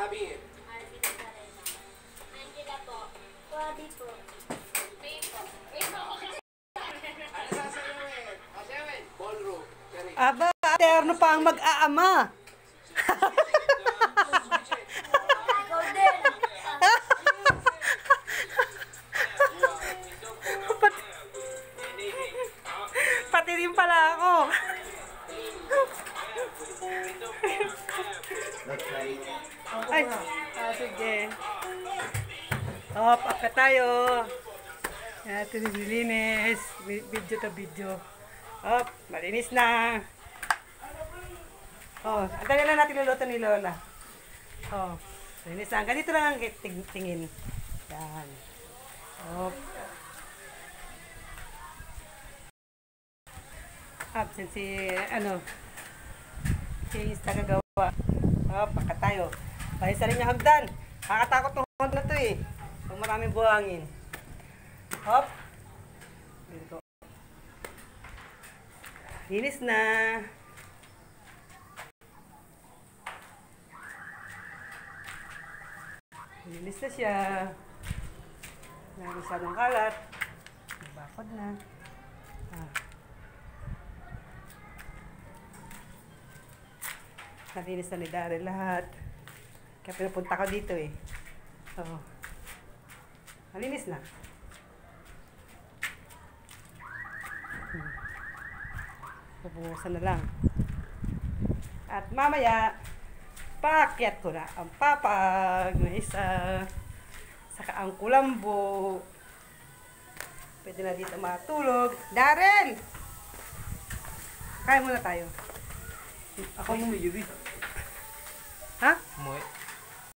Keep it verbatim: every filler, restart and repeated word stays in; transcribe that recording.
Gabi. Angela po. Gabi po. May po. May po. Ano sasayawin? O, sayawin. Ballroom. Kari. Aba, terno pa ang mag-aama. Ikaw din. pati, pati rin pala ako. Ay, ah, sige. Hop, akat tayo. Ito nililinis. Video to video. Hop, malinis na. Oh, antayin lang natin luluto ni Lola. Oh, malinis na. Ganito lang ang ting tingin. Yan. Hop. Absent si, ano, si Insta kagawa. Hop, akat tayo. Bahis na rin yung hagdan. Kakatakot ng hagdan na to eh. Pag maraming buhangin. Hop. Dito. Linis na. Linis na siya. Meron masyadong kalat. Bakod na. Ah. Nalinis na ni Daryl lahat. Kaya pinapunta ko dito eh. Oo. Nalinis na. Hmm. Pupusan na lang. At mamaya, paakyat ko na ang papag na isa. Saka ang kulambo. Pwede na dito matulog. Daryl! Kain muna tayo. Ako mo. Ha? Moy.